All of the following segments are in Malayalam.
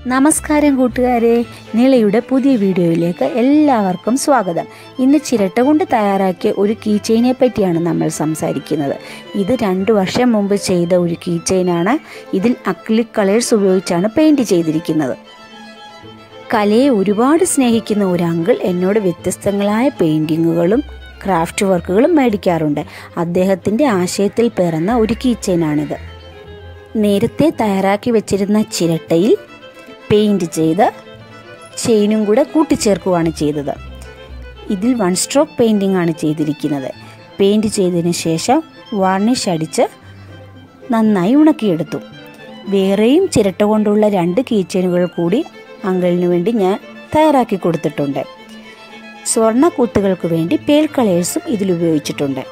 നമസ്കാരം കൂട്ടുകാരെ, നിളയുടെ പുതിയ വീഡിയോയിലേക്ക് എല്ലാവർക്കും സ്വാഗതം. ഇന്ന് ചിരട്ട കൊണ്ട് തയ്യാറാക്കിയ ഒരു കീ ചെയിനെ പറ്റിയാണ് നമ്മൾ സംസാരിക്കുന്നത്. ഇത് 2 വർഷം മുമ്പ് ചെയ്ത ഒരു കീ ചെയിനാണ്. ഇതിൽ അക്രിലിക് കളേഴ്സ് ഉപയോഗിച്ചാണ് പെയിൻറ് ചെയ്തിരിക്കുന്നത്. കലയെ ഒരുപാട് സ്നേഹിക്കുന്ന ഒരു അങ്കിൾ എന്നോട് വ്യത്യസ്തങ്ങളായ പെയിൻറ്റിങ്ങുകളും ക്രാഫ്റ്റ് വർക്കുകളും മേടിക്കാറുണ്ട്. അദ്ദേഹത്തിൻ്റെ ആശയത്തിൽ പിറന്ന ഒരു കീ ചെയിനാണിത്. നേരത്തെ തയ്യാറാക്കി വെച്ചിരുന്ന ചിരട്ടയിൽ പെയിൻറ് ചെയ്ത് ചെയിനും കൂടെ കൂട്ടിച്ചേർക്കുകയാണ് ചെയ്തത്. ഇതിൽ 1 സ്ട്രോക്ക് പെയിൻറ്റിംഗ് ആണ് ചെയ്തിരിക്കുന്നത്. പെയിൻറ് ചെയ്തതിന് ശേഷം വാർണിഷ് അടിച്ച് നന്നായി ഉണക്കിയെടുത്തു. വേറെയും ചിരട്ട കൊണ്ടുള്ള 2 കീ ചെയിനുകൾ കൂടി അങ്കിളിന് വേണ്ടി ഞാൻ തയ്യാറാക്കി കൊടുത്തിട്ടുണ്ട്. സ്വർണ്ണ കൂത്തുകൾക്ക് വേണ്ടി പേൾ കളേഴ്സും ഇതിൽ ഉപയോഗിച്ചിട്ടുണ്ട്.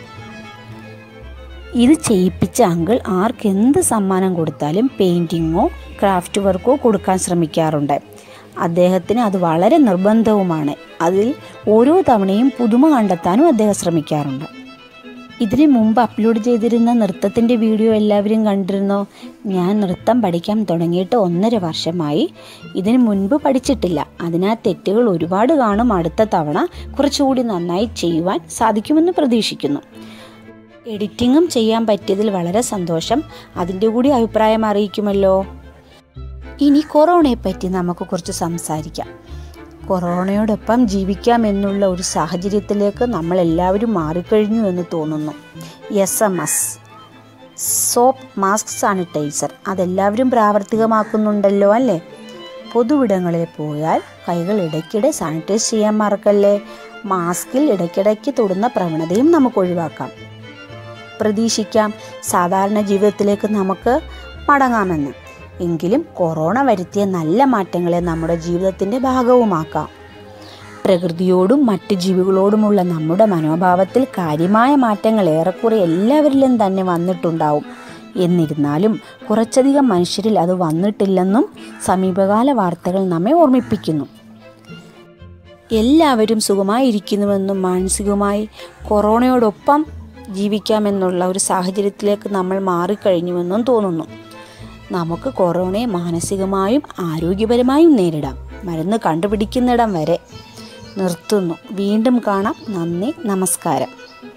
ഇത് ചെയ്യിപ്പിച്ച അങ്കിൾ ആർക്കെന്ത് സമ്മാനം കൊടുത്താലും പെയിൻറ്റിങ്ങോ ക്രാഫ്റ്റ് വർക്കോ കൊടുക്കാൻ ശ്രമിക്കാറുണ്ട്. അദ്ദേഹത്തിന് അത് വളരെ നിർബന്ധവുമാണ്. അതിൽ ഓരോ തവണയും പുതുമ കണ്ടെത്താനും അദ്ദേഹം ശ്രമിക്കാറുണ്ട്. ഇതിന് മുമ്പ് അപ്ലോഡ് ചെയ്തിരുന്ന നൃത്തത്തിൻ്റെ വീഡിയോ എല്ലാവരും കണ്ടിരുന്നോ? ഞാൻ നൃത്തം പഠിക്കാൻ തുടങ്ങിയിട്ട് 1.5 വർഷമായി. ഇതിന് മുൻപ് പഠിച്ചിട്ടില്ല. അതിനാൽ തെറ്റുകൾ ഒരുപാട് കാണും. അടുത്ത തവണ കുറച്ചുകൂടി നന്നായി ചെയ്യുവാൻ സാധിക്കുമെന്ന് പ്രതീക്ഷിക്കുന്നു. എഡിറ്റിങ്ങും ചെയ്യാൻ പറ്റിയതിൽ വളരെ സന്തോഷം. അതിൻ്റെ കൂടി അഭിപ്രായം അറിയിക്കുമല്ലോ. ഇനി കൊറോണയെപ്പറ്റി നമുക്ക് കുറച്ച് സംസാരിക്കാം. കൊറോണയോടൊപ്പം ജീവിക്കാം എന്നുള്ള ഒരു സാഹചര്യത്തിലേക്ക് നമ്മളെല്ലാവരും മാറിക്കഴിഞ്ഞു എന്ന് തോന്നുന്നു. SMS, സോപ്പ്, മാസ്ക്, സാനിറ്റൈസർ അതെല്ലാവരും പ്രാവർത്തികമാക്കുന്നുണ്ടല്ലോ അല്ലേ? പൊതുവിടങ്ങളിൽ പോയാൽ കൈകൾ ഇടയ്ക്കിടെ സാനിറ്റൈസ് ചെയ്യാൻ മറക്കല്ലേ. മാസ്കിൽ ഇടയ്ക്കിടയ്ക്ക് തൊടുന്ന പ്രവണതയും നമുക്ക് ഒഴിവാക്കാം. പ്രതീക്ഷിക്കാം സാധാരണ ജീവിതത്തിലേക്ക് നമുക്ക് മടങ്ങാമെന്ന്. എങ്കിലും കൊറോണ വരുത്തിയ നല്ല മാറ്റങ്ങളെ നമ്മുടെ ജീവിതത്തിൻ്റെ ഭാഗവുമാക്കാം. പ്രകൃതിയോടും മറ്റ് ജീവികളോടുമുള്ള നമ്മുടെ മനോഭാവത്തിൽ കാര്യമായ മാറ്റങ്ങൾ ഏറെക്കുറെ എല്ലാവരിലും തന്നെ വന്നിട്ടുണ്ടാവും. എന്നിരുന്നാലും കുറച്ചധികം മനുഷ്യരിൽ അത് വന്നിട്ടില്ലെന്നും സമീപകാല വാർത്തകൾ നമ്മെ ഓർമ്മിപ്പിക്കുന്നു. എല്ലാവരും സുഖമായിരിക്കുന്നുവെന്നും മാനസികമായി കൊറോണയോടൊപ്പം ജീവിക്കാമെന്നുള്ള ഒരു സാഹചര്യത്തിലേക്ക് നമ്മൾ മാറിക്കഴിഞ്ഞുവെന്നും തോന്നുന്നു. നമുക്ക് കൊറോണയെ മാനസികമായും ആരോഗ്യപരമായും നേരിടാം. മരുന്ന് കണ്ടുപിടിക്കുന്നിടം വരെ നിർത്തുന്നു. വീണ്ടും കാണാം. നന്ദി, നമസ്കാരം.